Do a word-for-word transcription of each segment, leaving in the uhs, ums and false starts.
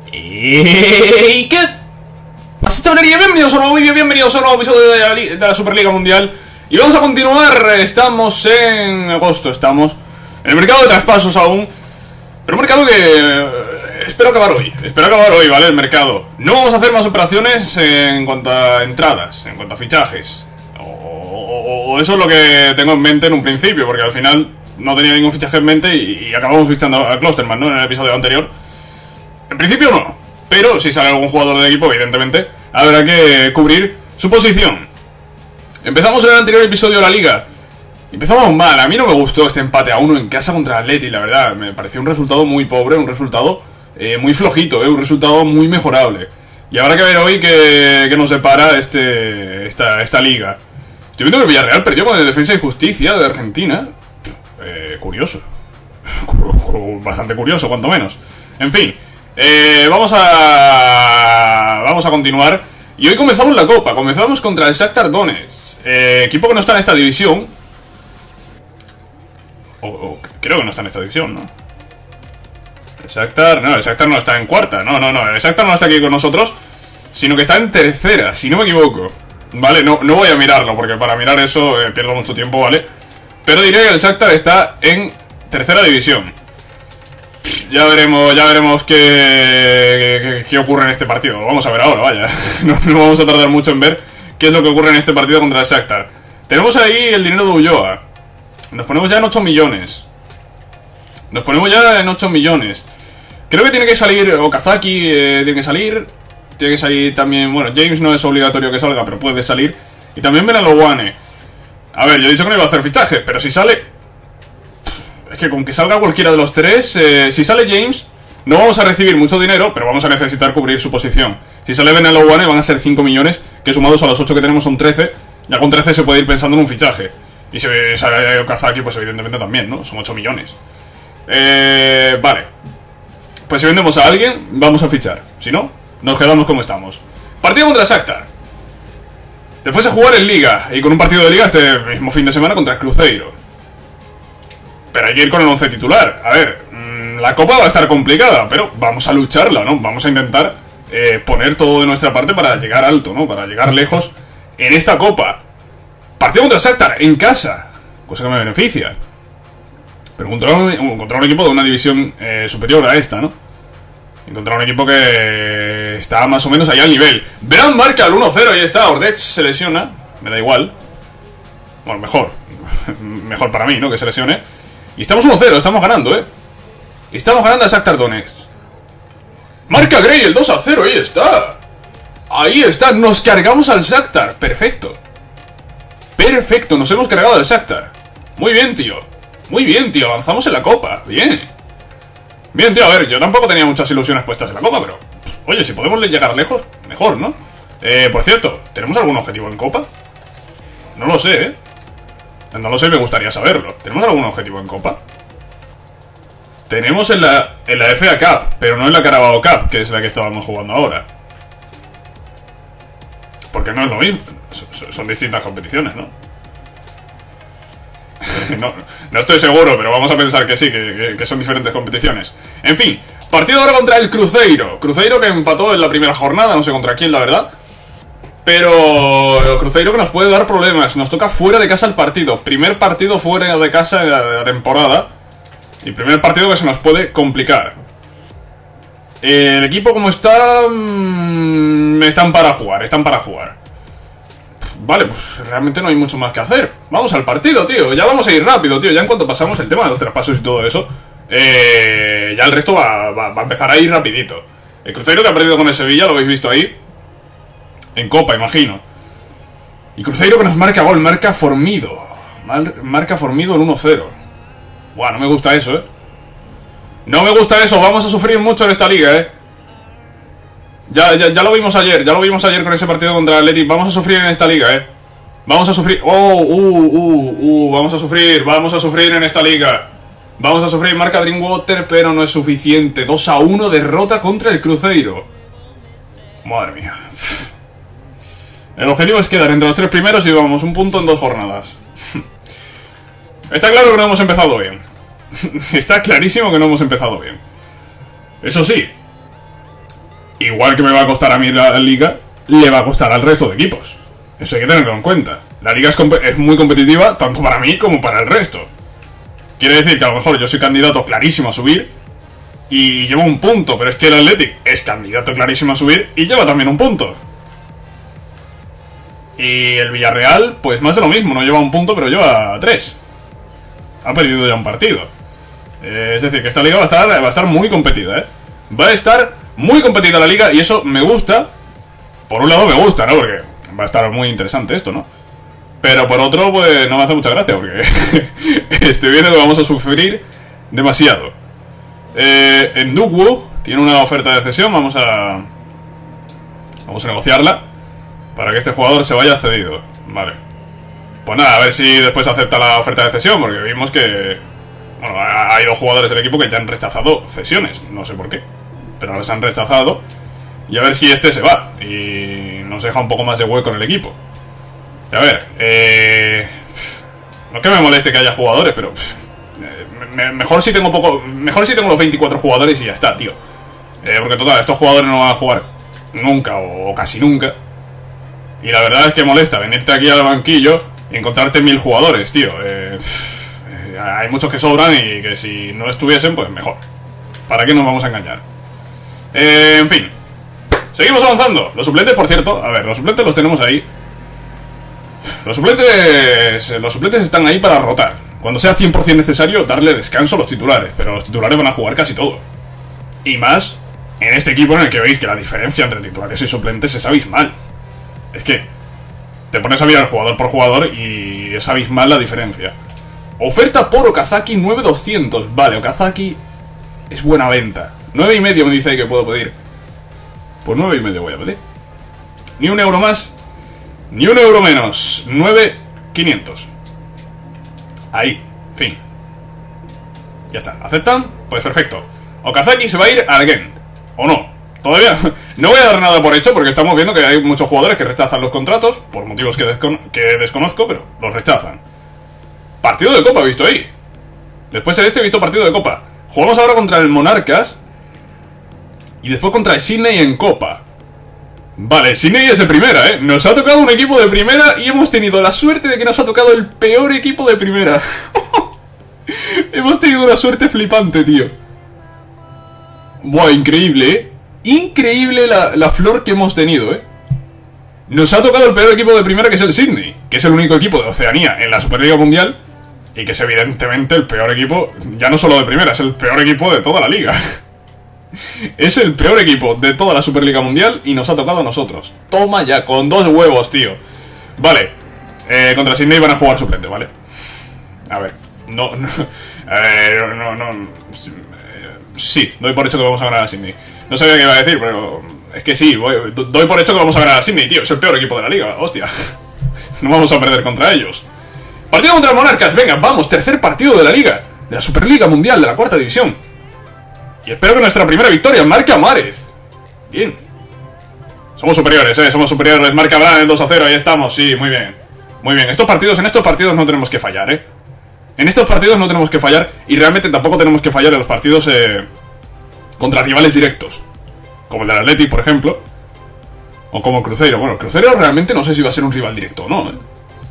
¿Y qué pasa, chavalería? Bienvenidos a un nuevo vídeo, bienvenidos a un nuevo episodio de la, de la Superliga Mundial. Y vamos a continuar, estamos en agosto, estamos en el mercado de traspasos aún. Pero un mercado que eh, espero acabar hoy, espero acabar hoy, ¿vale? El mercado. No vamos a hacer más operaciones en cuanto a entradas, en cuanto a fichajes. O, o, o eso es lo que tengo en mente en un principio, porque al final no tenía ningún fichaje en mente y, y acabamos fichando a Klosterman, ¿no? En el episodio anterior. En principio no, pero si sale algún jugador del equipo, evidentemente habrá que cubrir su posición. Empezamos en el anterior episodio de la liga. Empezamos mal, a mí no me gustó este empate a uno en casa contra Atleti, la verdad. Me pareció un resultado muy pobre, un resultado eh, muy flojito, eh, un resultado muy mejorable. Y habrá que ver hoy qué, qué nos depara este, esta, esta liga. Estoy viendo que el Villarreal perdió con el Defensa y Justicia de Argentina. Eh, curioso. Bastante curioso, cuanto menos. En fin. Eh, vamos a vamos a continuar. Y hoy comenzamos la Copa. Comenzamos contra el Shakhtar Donetsk, eh, equipo que no está en esta división. O, o creo que no está en esta división, ¿no? El Shakhtar, no, el Shakhtar no está en cuarta. No, no, no, el Shakhtar no está aquí con nosotros, sino que está en tercera, si no me equivoco. Vale, no, no voy a mirarlo, porque para mirar eso eh, pierdo mucho tiempo, ¿vale? Pero diré que el Shakhtar está en tercera división. Ya veremos, ya veremos qué, qué, qué ocurre en este partido. Vamos a ver ahora, vaya. No, no vamos a tardar mucho en ver qué es lo que ocurre en este partido contra el Shakhtar. Tenemos ahí el dinero de Ulloa. Nos ponemos ya en ocho millones. Nos ponemos ya en ocho millones. Creo que tiene que salir Okazaki, eh, tiene que salir. Tiene que salir también, bueno, James no es obligatorio que salga, pero puede salir. Y también Benalowane. A ver, yo he dicho que no iba a hacer fichaje, pero si sale... Es que con que salga cualquiera de los tres, eh, si sale James, no vamos a recibir mucho dinero, pero vamos a necesitar cubrir su posición. Si sale Benalowane van a ser cinco millones, que sumados a los ocho que tenemos son trece. Ya con trece se puede ir pensando en un fichaje. Y si sale Okazaki, pues evidentemente también, ¿no? Son ocho millones. Eh, vale. Pues si vendemos a alguien, vamos a fichar. Si no, nos quedamos como estamos. Partido contra Shakhtar. Después de jugar en Liga, y con un partido de Liga este mismo fin de semana contra el Cruzeiro. Pero hay que ir con el once titular. A ver, mmm, la Copa va a estar complicada, pero vamos a lucharla, ¿no? Vamos a intentar eh, poner todo de nuestra parte para llegar alto, ¿no? Para llegar lejos en esta Copa. Partido contra Shakhtar, en casa, cosa que me beneficia. Pero encontrar un, encontrar un equipo de una división eh, superior a esta, ¿no? Encontrar un equipo que está más o menos allá al nivel. Brand marca el uno cero, ahí está. Ordech se lesiona, me da igual. Bueno, mejor. Mejor para mí, ¿no? Que se lesione. Y estamos uno cero, estamos ganando, ¿eh? Estamos ganando a Shakhtar Donetsk. Marca Gray el dos a cero, ahí está. Ahí está, nos cargamos al Shakhtar. Perfecto. Perfecto, nos hemos cargado al Shakhtar. Muy bien, tío. Muy bien, tío, avanzamos en la Copa. Bien. Bien, tío, a ver, yo tampoco tenía muchas ilusiones puestas en la Copa, pero... Pues, oye, si podemos llegar lejos, mejor, ¿no? Eh, por cierto, ¿tenemos algún objetivo en Copa? No lo sé, ¿eh? No lo sé, me gustaría saberlo. ¿Tenemos algún objetivo en Copa? Tenemos en la, en la F A Cup, pero no en la Carabao Cup, que es la que estábamos jugando ahora. Porque no es lo mismo. Son, son distintas competiciones, ¿no? no, no estoy seguro, pero vamos a pensar que sí, que, que, que son diferentes competiciones. En fin, partido ahora contra el Cruzeiro. Cruzeiro que empató en la primera jornada, no sé contra quién, la verdad. Pero el Cruzeiro que nos puede dar problemas. Nos toca fuera de casa el partido. Primer partido fuera de casa de la temporada. Y primer partido que se nos puede complicar. El equipo como está... Mmm, están para jugar, están para jugar. Vale, pues realmente no hay mucho más que hacer. Vamos al partido, tío. Ya vamos a ir rápido, tío. Ya en cuanto pasamos el tema de los traspasos y todo eso, eh, ya el resto va, va, va a empezar a ir rapidito. El Cruzeiro que ha perdido con el Sevilla, lo habéis visto ahí. En Copa, imagino. Y Cruzeiro que nos marca gol, marca Formido. Mar, marca Formido el uno cero. Buah, no me gusta eso, eh. No me gusta eso, vamos a sufrir mucho en esta liga, eh. Ya, ya, ya lo vimos ayer, ya lo vimos ayer con ese partido contra el Athletic. Vamos a sufrir en esta liga, eh. Vamos a sufrir. Oh, uh, uh, uh, vamos a sufrir, vamos a sufrir en esta liga. Vamos a sufrir, marca Drinkwater, pero no es suficiente. dos a uno, derrota contra el Cruzeiro. Madre mía. El objetivo es quedar entre los tres primeros y vamos, un punto en dos jornadas. Está claro que no hemos empezado bien. Está clarísimo que no hemos empezado bien. Eso sí, igual que me va a costar a mí la liga, le va a costar al resto de equipos. Eso hay que tenerlo en cuenta. La liga es, es muy competitiva, tanto para mí como para el resto. Quiere decir que a lo mejor yo soy candidato clarísimo a subir y llevo un punto, pero es que el Athletic es candidato clarísimo a subir y lleva también un punto. Y el Villarreal, pues más de lo mismo, no lleva un punto, pero lleva tres. Ha perdido ya un partido. Eh, es decir, que esta liga va a estar, va a estar muy competida, ¿eh? Va a estar muy competida la liga y eso me gusta. Por un lado me gusta, ¿no? Porque va a estar muy interesante esto, ¿no? Pero por otro, pues no me hace mucha gracia, porque estoy viendo que vamos a sufrir demasiado. Eh, en Ndugwu tiene una oferta de cesión, vamos a... Vamos a negociarla para que este jugador se vaya cedido. Vale. Pues nada, a ver si después acepta la oferta de cesión, porque vimos que... Bueno, hay dos jugadores del equipo que ya han rechazado cesiones, no sé por qué, pero las han rechazado. Y a ver si este se va y nos deja un poco más de hueco en el equipo. Y a ver, eh... no es que me moleste que haya jugadores, pero... Eh, me, mejor si tengo poco... Mejor si tengo los veinticuatro jugadores y ya está, tío. Eh, porque total, estos jugadores no van a jugar nunca o, o casi nunca. Y la verdad es que molesta venirte aquí al banquillo y encontrarte mil jugadores, tío. Eh, eh, hay muchos que sobran y que si no estuviesen, pues mejor. ¿Para qué nos vamos a engañar? Eh, en fin. Seguimos avanzando. Los suplentes, por cierto, a ver, los suplentes los tenemos ahí. Los suplentes... Los suplentes están ahí para rotar. Cuando sea cien por cien necesario, darle descanso a los titulares. Pero los titulares van a jugar casi todo. Y más en este equipo en el que veis que la diferencia entre titulares y suplentes es abismal. Es que te pones a mirar jugador por jugador y es abismal la diferencia. Oferta por Okazaki nueve mil doscientos. Vale, Okazaki es buena venta. nueve y medio me dice ahí que puedo pedir. Pues nueve y medio voy a pedir. Ni un euro más, ni un euro menos. nueve mil quinientos. Ahí, fin. Ya está, ¿aceptan? Pues perfecto. Okazaki se va a ir al Gent. ¿O no? Todavía no voy a dar nada por hecho porque estamos viendo que hay muchos jugadores que rechazan los contratos por motivos que, descon que desconozco, pero los rechazan. Partido de Copa he visto ahí. Después de este he visto partido de Copa. Jugamos ahora contra el Monarcas y después contra el Sydney en Copa. Vale, Sydney es de primera, ¿eh? Nos ha tocado un equipo de primera y hemos tenido la suerte de que nos ha tocado el peor equipo de primera. Hemos tenido una suerte flipante, tío. Buah, increíble, ¿eh? Increíble la, la flor que hemos tenido, ¿eh? Nos ha tocado el peor equipo de primera, que es el Sydney, que es el único equipo de Oceanía en la Superliga Mundial y que es evidentemente el peor equipo, ya no solo de primera, es el peor equipo de toda la liga. Es el peor equipo de toda la Superliga Mundial y nos ha tocado a nosotros. Toma ya, con dos huevos, tío. Vale, eh, contra Sydney van a jugar suplente, ¿vale? A ver, no, no, eh, no, no, no eh, sí, doy por hecho que vamos a ganar a Sydney. No sabía qué iba a decir, pero es que sí, voy, doy por hecho que vamos a ganar a Sydney, tío. Es el peor equipo de la liga, hostia. No vamos a perder contra ellos. Partido contra el Monarcas, venga, vamos, tercer partido de la liga, de la Superliga Mundial, de la cuarta división. Y espero que nuestra primera victoria marque a Márez. Bien. Somos superiores, eh, somos superiores. Marca Bran el dos a cero, ahí estamos, sí, muy bien. Muy bien, estos partidos, en estos partidos no tenemos que fallar, eh. En estos partidos no tenemos que fallar. Y realmente tampoco tenemos que fallar en los partidos eh, contra rivales directos, como el del Athletic, por ejemplo. O como el Cruzeiro. Bueno, el Cruzeiro realmente no sé si va a ser un rival directo o no, eh.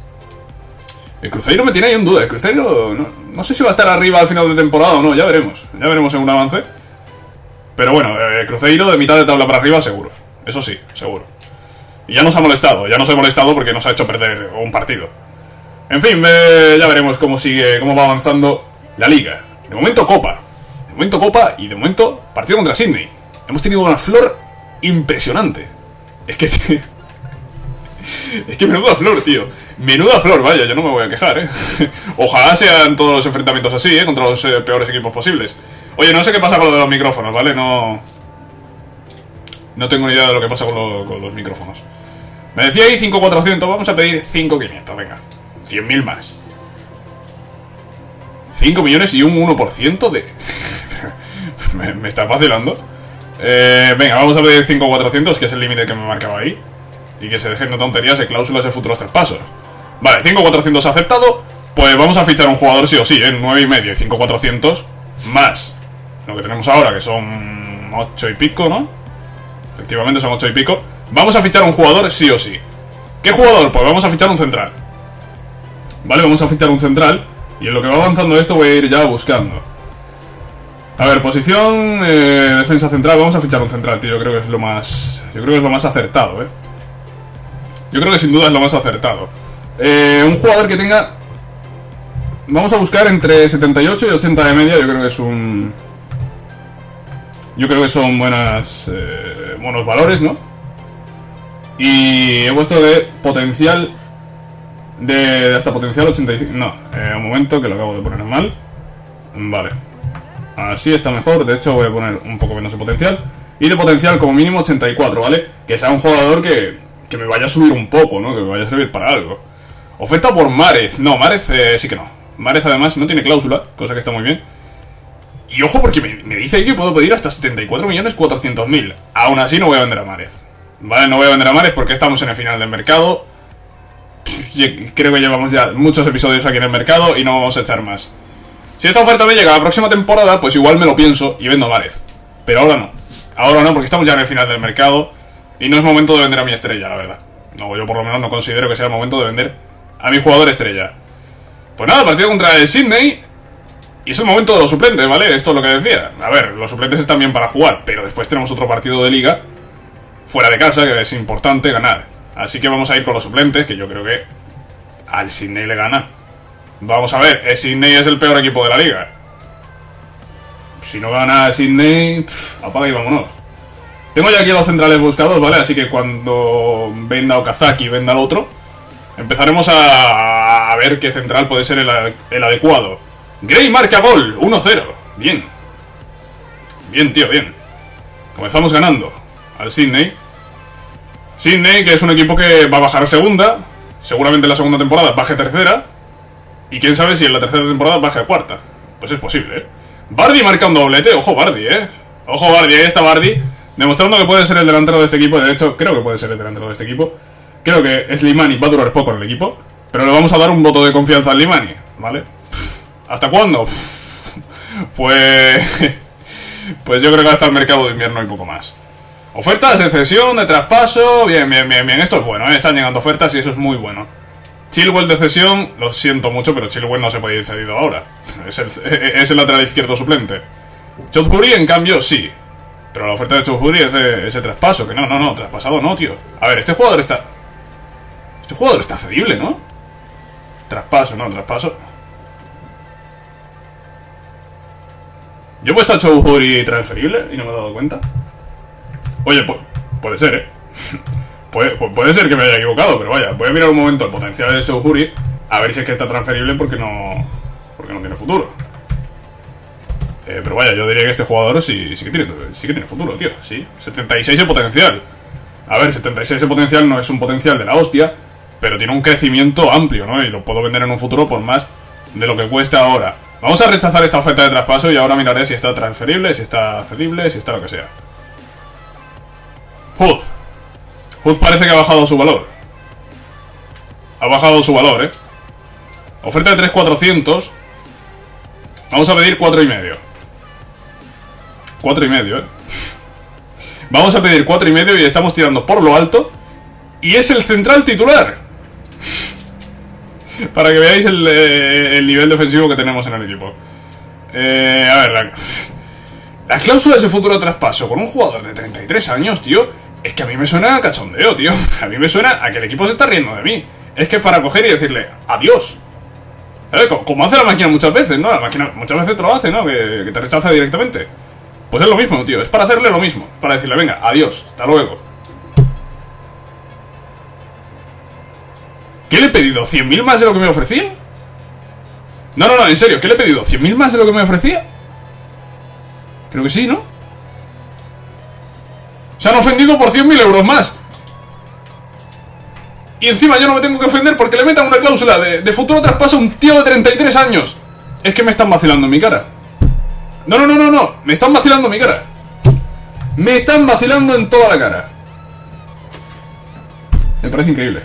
El Cruzeiro me tiene ahí en duda. El Cruzeiro no, no sé si va a estar arriba al final de temporada o no, ya veremos. Ya veremos en un avance. Pero bueno, el Cruzeiro de mitad de tabla para arriba seguro. Eso sí, seguro. Y ya nos ha molestado, ya nos ha molestado porque nos ha hecho perder un partido. En fin, eh, ya veremos cómo sigue, cómo va avanzando la liga. De momento Copa. De momento Copa y de momento partido contra Sydney. Hemos tenido una flor impresionante. Es que... Es que menuda flor, tío. Menuda flor, vaya, yo no me voy a quejar, eh. Ojalá sean todos los enfrentamientos así, eh, contra los eh, peores equipos posibles. Oye, no sé qué pasa con lo de los micrófonos, ¿vale? No... No tengo ni idea de lo que pasa con, lo, con los micrófonos. Me decía ahí cinco mil cuatrocientos, vamos a pedir cinco mil quinientos, venga. cien mil más. cinco millones y un uno por ciento de... me, me está vacilando. Eh, venga, vamos a pedir cinco mil cuatrocientos, que es el límite que me marcaba ahí. Y que se dejen de tonterías de cláusulas de futuros traspasos. Vale, cinco mil cuatrocientos aceptado. Pues vamos a fichar un jugador sí o sí, ¿eh? nueve y medio y cinco mil cuatrocientos más lo que tenemos ahora, que son ocho y pico, ¿no? Efectivamente son ocho y pico. Vamos a fichar un jugador sí o sí. ¿Qué jugador? Pues vamos a fichar un central. Vale, vamos a fichar un central. Y en lo que va avanzando esto voy a ir ya buscando. A ver, posición, eh, defensa central. Vamos a fichar un central, tío. Yo creo que es lo más... Yo creo que es lo más acertado, eh. Yo creo que sin duda es lo más acertado. Eh, un jugador que tenga... Vamos a buscar entre setenta y ocho y ochenta de media. Yo creo que es un... Yo creo que son buenas... Eh, buenos valores, ¿no? Y he puesto de potencial... De, de hasta potencial ochenta y cinco... No, eh, un momento que lo acabo de poner mal. Vale. Así está mejor, de hecho voy a poner un poco menos de potencial. Y de potencial como mínimo ochenta y cuatro, ¿vale? Que sea un jugador que, que me vaya a subir un poco, ¿no? Que me vaya a servir para algo. Oferta por Márez. No, Márez eh, sí que no. Márez además no tiene cláusula, cosa que está muy bien. Y ojo porque me, me dice ahí que puedo pedir hasta setenta y cuatro millones cuatrocientos mil. Aún así no voy a vender a Márez. Vale, no voy a vender a Márez porque estamos en el final del mercado. Creo que llevamos ya muchos episodios aquí en el mercado y no vamos a echar más. Si esta oferta me llega a la próxima temporada, pues igual me lo pienso y vendo a Márez. Pero ahora no. Ahora no, porque estamos ya en el final del mercado y no es momento de vender a mi estrella, la verdad. No, yo por lo menos no considero que sea el momento de vender a mi jugador estrella. Pues nada, partido contra el Sydney. Y es el momento de los suplentes, ¿vale? Esto es lo que decía. A ver, los suplentes están bien para jugar, pero después tenemos otro partido de liga fuera de casa, que es importante ganar. Así que vamos a ir con los suplentes, que yo creo que al Sydney le gana. Vamos a ver, el Sydney es el peor equipo de la liga. Si no gana el Sydney, pff, apaga y vámonos. Tengo ya aquí los centrales buscados, ¿vale? Así que cuando venda Okazaki y venda el otro, empezaremos a, a ver qué central puede ser el, el adecuado. Gray marca gol, uno cero. Bien. Bien, tío, bien. Comenzamos ganando al Sydney. Sydney, que es un equipo que va a bajar a segunda. Seguramente en la segunda temporada baje a tercera. Y quién sabe si en la tercera temporada baje a cuarta. Pues es posible, ¿eh? Bardi marca un doblete. Ojo Bardi, ¿eh? Ojo Bardi, ahí está Bardi, demostrando que puede ser el delantero de este equipo. De hecho, creo que puede ser el delantero de este equipo. Creo que Slimani va a durar poco en el equipo, pero le vamos a dar un voto de confianza a Slimani, ¿vale? ¿Hasta cuándo? Pues... Pues yo creo que hasta el mercado de invierno y poco más. Ofertas de cesión, de traspaso. Bien, bien, bien, bien. Esto es bueno, ¿eh? Están llegando ofertas y eso es muy bueno. Chilwell de cesión, lo siento mucho, pero Chilwell no se puede ir cedido ahora. Es el, es el lateral izquierdo suplente. Choudhury, en cambio, sí. Pero la oferta de Choudhury es de ese traspaso. Que no, no, no, traspasado no, tío. A ver, este jugador está... Este jugador está cedible, ¿no? Traspaso, no, traspaso. Yo he puesto a Choudhury transferible y no me he dado cuenta. Oye, pu puede ser, ¿eh? puede, pu puede ser que me haya equivocado, pero vaya, voy a mirar un momento el potencial de Choudhury, a ver si es que está transferible porque no... Porque no tiene futuro. Eh, pero vaya, yo diría que este jugador sí, sí, que tiene, sí que tiene futuro, tío. Sí, setenta y seis de potencial. A ver, setenta y seis de potencial no es un potencial de la hostia, pero tiene un crecimiento amplio, ¿no? Y lo puedo vender en un futuro por más de lo que cuesta ahora. Vamos a rechazar esta oferta de traspaso y ahora miraré si está transferible, si está cedible, si está lo que sea. Hood. Hood parece que ha bajado su valor. Ha bajado su valor, ¿eh? Oferta de tres mil cuatrocientos. Vamos a pedir cuatro y medio. cuatro y medio, ¿eh? Vamos a pedir cuatro y medio y estamos tirando por lo alto. Y es el central titular. Para que veáis el, el nivel defensivo que tenemos en el equipo. Eh, a ver, la, las cláusulas de futuro traspaso con un jugador de treinta y tres años, tío. Es que a mí me suena a cachondeo, tío. A mí me suena a que el equipo se está riendo de mí. Es que es para coger y decirle adiós. ¿Eh? Como hace la máquina muchas veces, ¿no? La máquina muchas veces te lo hace, ¿no? Que, que te rechaza directamente. Pues es lo mismo, tío. Es para hacerle lo mismo. Para decirle, venga, adiós, hasta luego. ¿Qué le he pedido? ¿cien mil más de lo que me ofrecía? No, no, no, en serio, ¿qué le he pedido? ¿cien mil más de lo que me ofrecía? Creo que sí, ¿no? Se han ofendido por cien mil euros más. Y encima yo no me tengo que ofender porque le metan una cláusula de, de futuro traspaso a un tío de treinta y tres años. Es que me están vacilando en mi cara. No, no, no, no, no. Me están vacilando en mi cara. Me están vacilando en toda la cara. Me parece increíble.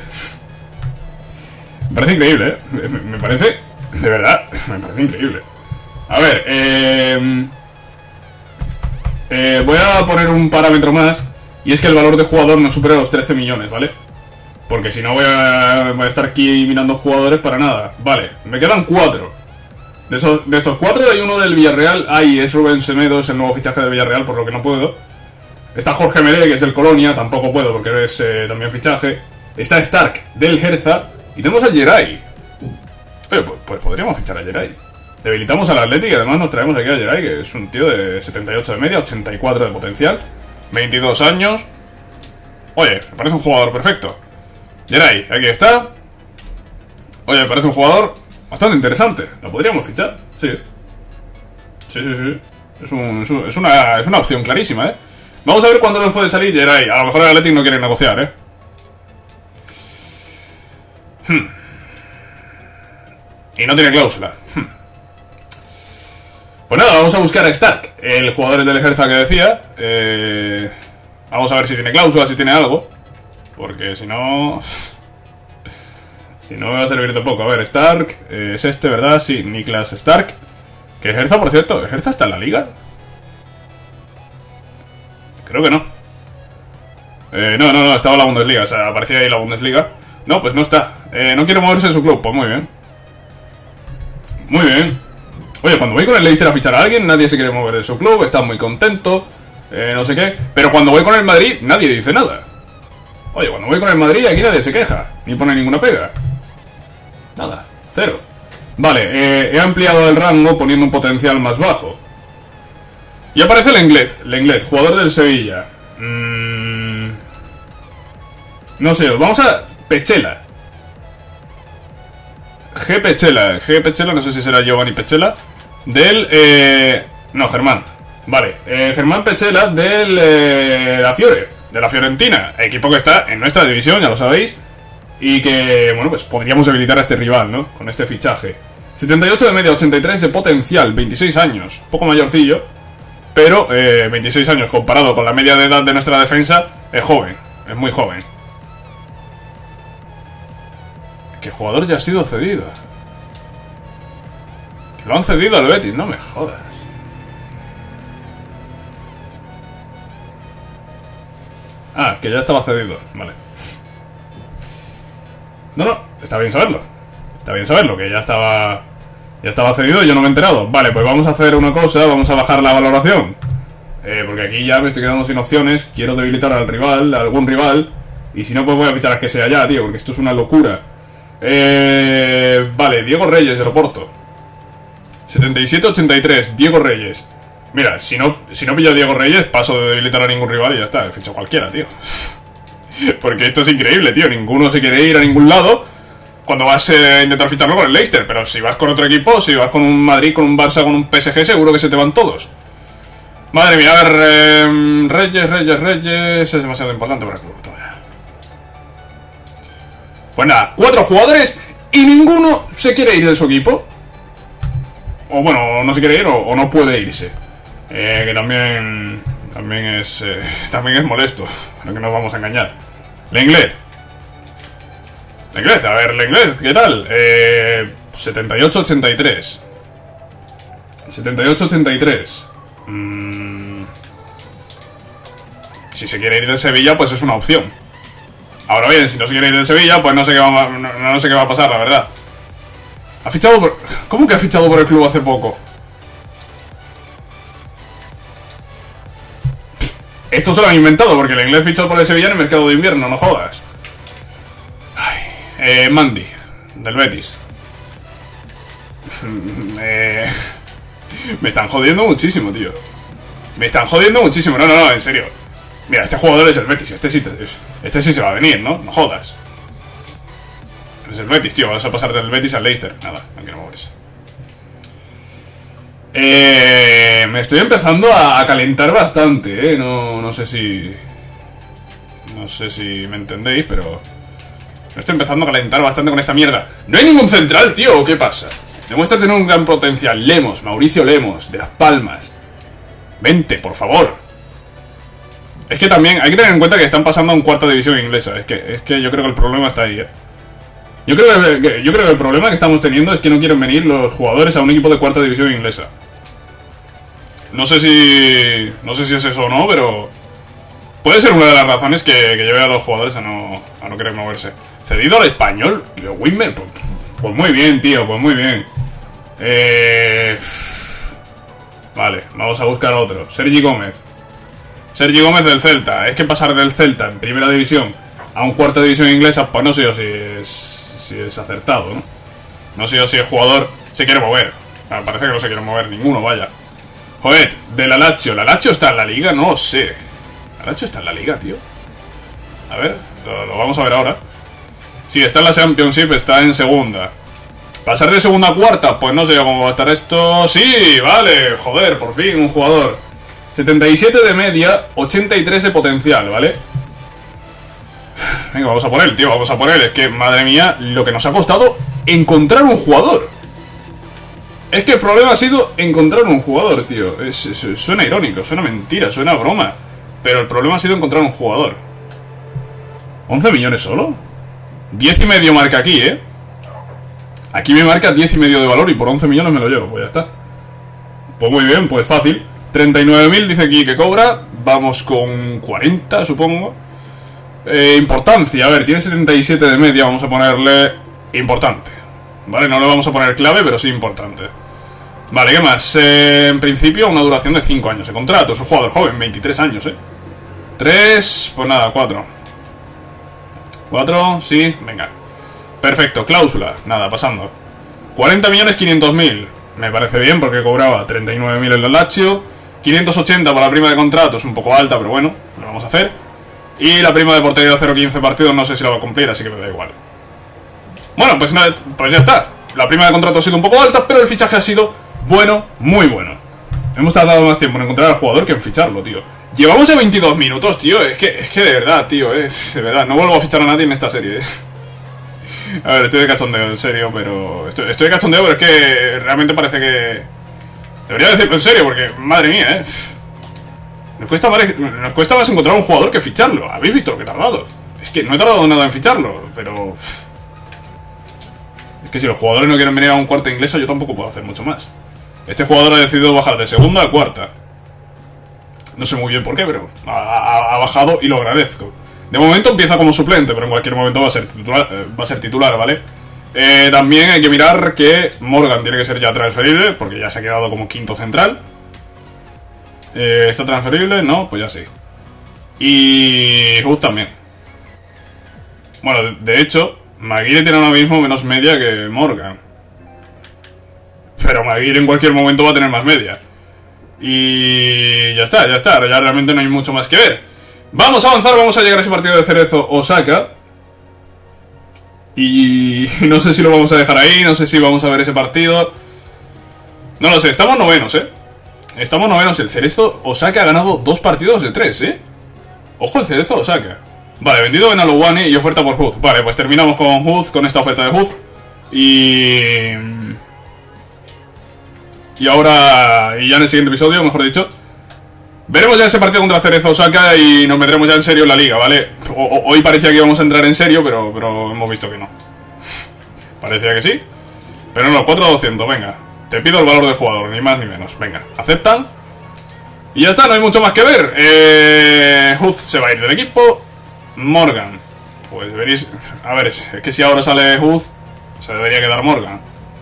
Me parece increíble, ¿eh? Me, me parece... De verdad, me parece increíble. A ver, eh... Eh, voy a poner un parámetro más. Y es que el valor de jugador no supera los trece millones, ¿vale? Porque si no voy a, voy a estar aquí mirando jugadores para nada. Vale, me quedan cuatro. De, esos, de estos cuatro hay uno del Villarreal. Ay, es Rubén Semedo, es el nuevo fichaje del Villarreal, por lo que no puedo. Está Jorge Meré, que es el Colonia, tampoco puedo porque es eh, también fichaje. Está Stark del Hertha. Y tenemos a Geray. Oye, pues, pues podríamos fichar a Geray. Debilitamos al Athletic y además nos traemos aquí a Geray, que es un tío de setenta y ocho de media, ochenta y cuatro de potencial, veintidós años. Oye, me parece un jugador perfecto. Geray, aquí está. Oye, me parece un jugador bastante interesante. Lo podríamos fichar, sí. Sí, sí, sí. Es, un, es, un, es, una, es una opción clarísima, ¿eh? Vamos a ver cuándo nos puede salir Geray. A lo mejor el Athletic no quiere negociar, ¿eh? Hmm. Y no tiene cláusula. Hmm. Pues nada, vamos a buscar a Stark, el jugador del Hertha que decía. Eh, vamos a ver si tiene cláusula, si tiene algo. Porque si no... Si no me va a servir de poco. A ver, Stark, eh, es este, ¿verdad? Sí, Niklas Stark. Que Hertha, por cierto, ¿Hertha está en la liga? Creo que no. Eh, no, no, no, estaba en la Bundesliga, o sea, aparecía ahí la Bundesliga. No, pues no está. Eh, no quiere moverse en su club, pues muy bien. Muy bien. Oye, cuando voy con el Leicester a fichar a alguien, nadie se quiere mover de su club, está muy contento, eh, no sé qué. Pero cuando voy con el Madrid, nadie dice nada. Oye, cuando voy con el Madrid, aquí nadie se queja, ni pone ninguna pega. Nada, cero. Vale, eh, he ampliado el rango poniendo un potencial más bajo. Y aparece Lenglet, Lenglet, jugador del Sevilla. Mm... No sé, vamos a... Pechela. G. Pechela, G. Pechela, no sé si será Giovanni Pechela. Del... Eh... No, Germán. Vale, eh, Germán Pechela del... Eh, la Fiore, de la Fiorentina. Equipo que está en nuestra división, ya lo sabéis. Y que, bueno, pues podríamos debilitar a este rival, ¿no? Con este fichaje. setenta y ocho de media, ochenta y tres de potencial, veintiséis años. Poco mayorcillo. Pero eh, veintiséis años comparado con la media de edad de nuestra defensa, es joven, es muy joven. ¿Qué jugador ya ha sido cedido? Que lo han cedido al Betis, no me jodas. Ah, que ya estaba cedido, vale. No, no, está bien saberlo. Está bien saberlo, que ya estaba... Ya estaba cedido y yo no me he enterado. Vale, pues vamos a hacer una cosa, vamos a bajar la valoración. Eh, porque aquí ya me estoy quedando sin opciones. Quiero debilitar al rival, a algún rival. Y si no, pues voy a fichar a que sea ya, tío, porque esto es una locura. Eh, vale, Diego Reyes, del Oporto. setenta y siete ochenta y tres, Diego Reyes. Mira, si no, si no pillo a Diego Reyes, paso de debilitar a ningún rival y ya está, he fichado cualquiera, tío. Porque esto es increíble, tío. Ninguno se quiere ir a ningún lado cuando vas a intentar ficharlo con el Leicester. Pero si vas con otro equipo, si vas con un Madrid, con un Barça, con un P S G, seguro que se te van todos. Madre mía, a ver, eh, Reyes, Reyes, Reyes... Es demasiado importante para el club todavía. Pues nada, cuatro jugadores y ninguno se quiere ir de su equipo. O bueno, no se quiere ir o, o no puede irse. Eh, que también... También es... Eh, también es molesto. No que nos vamos a engañar. Lenglet. Lenglet, a ver, Lenglet, ¿qué tal? Eh, setenta y ocho ochenta y tres. setenta y ocho ochenta y tres. Mm. Si se quiere ir de Sevilla, pues es una opción. Ahora bien, si no se quiere ir de Sevilla, pues no sé qué va, no, no sé qué va a pasar, la verdad. Ha fichado por... ¿Cómo que ha fichado por el club hace poco? Esto se lo han inventado, porque el inglés fichó por el Sevilla en el mercado de invierno, no jodas. Ay, eh, Mandy, del Betis. eh, me están jodiendo muchísimo, tío. Me están jodiendo muchísimo, no, no, no, en serio. Mira, este jugador es el Betis, este sí, este sí se va a venir, ¿no? No jodas. Es el Betis, tío, vas a pasar del Betis al Leicester. Nada, no quiero moverse. Eh, me estoy empezando a calentar bastante, ¿eh? No, no sé si... No sé si me entendéis, pero... Me estoy empezando a calentar bastante con esta mierda. ¿No hay ningún central, tío? ¿O qué pasa? Demuestra tener un gran potencial. Lemos, Mauricio Lemos, de Las Palmas. Vente, por favor. Es que también hay que tener en cuenta que están pasando a un cuarta división inglesa. Es que, es que yo creo que el problema está ahí, ¿eh? Yo creo, que, yo creo que el problema que estamos teniendo es que no quieren venir los jugadores a un equipo de cuarta división inglesa. No sé si... No sé si es eso o no, pero... Puede ser una de las razones que, que lleve a los jugadores a no, a no querer moverse. Cedido al español, Winmer, pues, pues muy bien, tío, pues muy bien. Eh... Vale, vamos a buscar otro. Sergi Gómez. Sergi Gómez del Celta. Es que pasar del Celta en primera división a un cuarta división inglesa, pues no sé yo si es, si es acertado, ¿no? No sé yo si el jugador se quiere mover. Bueno, parece que no se quiere mover ninguno, vaya. Joder, de la Lazio. ¿La Lazio está en la liga? No lo sé. ¿La Lazio está en la liga, tío? A ver, lo, lo vamos a ver ahora. Sí, está en la Championship, está en segunda. ¿Pasar de segunda a cuarta? Pues no sé yo cómo va a estar esto. Sí, vale, joder, por fin, un jugador. setenta y siete de media, ochenta y tres de potencial, ¿vale? Venga, vamos a por él, tío, vamos a por él. Es que, madre mía, lo que nos ha costado encontrar un jugador. Es que el problema ha sido encontrar un jugador, tío. Es, es, suena irónico, suena mentira, suena broma. Pero el problema ha sido encontrar un jugador. ¿once millones solo? diez y medio marca aquí, ¿eh? Aquí me marca diez y medio de valor y por once millones me lo llevo, pues ya está. Pues muy bien, pues fácil. treinta y nueve mil dice aquí que cobra. Vamos con cuarenta, supongo. Eh, importancia, a ver, tiene setenta y siete de media, vamos a ponerle importante. Vale, no le vamos a poner clave, pero sí importante. Vale, ¿qué más? Eh, en principio una duración de cinco años de contrato. Es un jugador joven, veintitrés años, ¿eh? tres, pues nada, cuatro. cuatro, sí, venga. Perfecto, cláusula, nada, pasando. cuarenta millones quinientos mil. Me parece bien porque cobraba treinta y nueve mil en la Lazio. quinientos ochenta para la prima de contrato, es un poco alta, pero bueno, lo vamos a hacer. Y la prima de portería de cero coma quince partidos no sé si la va a cumplir, así que me da igual. Bueno, pues nada, pues ya está. La prima de contrato ha sido un poco alta, pero el fichaje ha sido bueno, muy bueno. Hemos tardado más tiempo en encontrar al jugador que en ficharlo, tío. Llevamos ya veintidós minutos, tío. Es que, es que de verdad, tío, eh. De verdad, no vuelvo a fichar a nadie en esta serie, eh. A ver, estoy de cachondeo, en serio, pero... Estoy, estoy de cachondeo, pero es que realmente parece que... Debería decirlo en serio, porque, madre mía, eh. Nos cuesta, más, nos cuesta más encontrar un jugador que ficharlo. ¿Habéis visto lo que he tardado? Es que no he tardado nada en ficharlo, pero... Es que si los jugadores no quieren venir a un cuarta inglesa, yo tampoco puedo hacer mucho más. Este jugador ha decidido bajar de segunda a cuarta. No sé muy bien por qué, pero ha, ha, ha bajado y lo agradezco. De momento empieza como suplente, pero en cualquier momento va a ser titular, va a ser titular, ¿vale? Eh, también hay que mirar que Morgan tiene que ser ya transferible, porque ya se ha quedado como quinto central. Eh, ¿Está transferible? No, pues ya sí. Y Hood también. Bueno, de hecho, Maguire tiene ahora mismo menos media que Morgan. Pero Maguire en cualquier momento va a tener más media. Y ya está, ya está. Ya realmente no hay mucho más que ver. Vamos a avanzar, vamos a llegar a ese partido de Cerezo Osaka. Y no sé si lo vamos a dejar ahí, no sé si vamos a ver ese partido. No lo sé, estamos novenos, ¿eh? Estamos novenos, el Cerezo Osaka ha ganado dos partidos de tres, ¿eh? Ojo el Cerezo Osaka. Vale, vendido en Alouane y oferta por Hood. Vale, pues terminamos con Hood, con esta oferta de Hood. Y... Y ahora, y ya en el siguiente episodio, mejor dicho, veremos ya ese partido contra Cerezo Osaka y nos meteremos ya en serio en la liga, ¿vale? O, o, hoy parecía que íbamos a entrar en serio, pero, pero hemos visto que no. Parecía que sí. Pero no, cuatro doscientos, venga. Te pido el valor del jugador, ni más ni menos. Venga, aceptan. Y ya está, no hay mucho más que ver. Eh, Hood se va a ir del equipo. Morgan. Pues veréis... A ver, es que si ahora sale Hood, se debería quedar Morgan.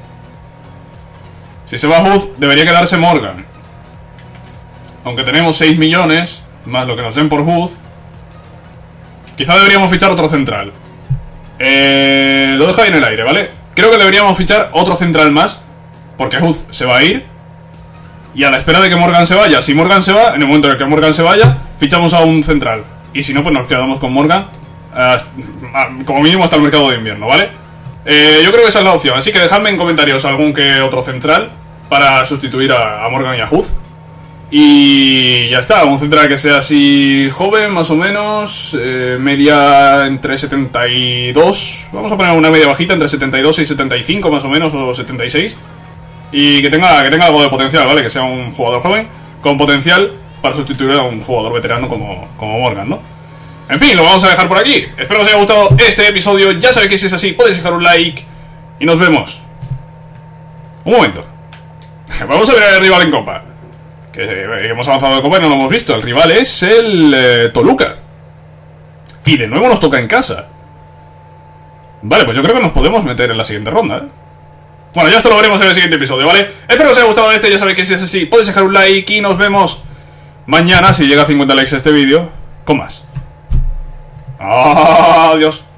Si se va Hood, debería quedarse Morgan. Aunque tenemos seis millones, más lo que nos den por Hood. Quizá deberíamos fichar otro central. Eh, lo dejo ahí en el aire, ¿vale? Creo que deberíamos fichar otro central más, porque Hood se va a ir. Y a la espera de que Morgan se vaya. Si Morgan se va, en el momento en el que Morgan se vaya, fichamos a un central. Y si no, pues nos quedamos con Morgan, uh, como mínimo hasta el mercado de invierno, ¿vale? Eh, yo creo que esa es la opción. Así que dejadme en comentarios algún que otro central para sustituir a, a Morgan y a Hood. Y ya está, un central que sea así joven, más o menos, eh, media entre setenta y dos. Vamos a poner una media bajita entre setenta y dos y setenta y cinco más o menos, o setenta y seis. Y que tenga, que tenga algo de potencial, ¿vale? Que sea un jugador joven con potencial para sustituir a un jugador veterano como, como Morgan, ¿no? En fin, lo vamos a dejar por aquí. Espero que os haya gustado este episodio. Ya sabéis que si es así, podéis dejar un like. Y nos vemos. Un momento. Vamos a ver al rival en copa. Que eh, hemos avanzado de copa y no lo hemos visto. El rival es el eh, Toluca. Y de nuevo nos toca en casa. Vale, pues yo creo que nos podemos meter en la siguiente ronda, ¿eh? Bueno, ya esto lo veremos en el siguiente episodio, ¿vale? Espero que os haya gustado este, ya sabéis que si es así podéis dejar un like y nos vemos mañana, si llega a cincuenta likes este vídeo, con más. Adiós.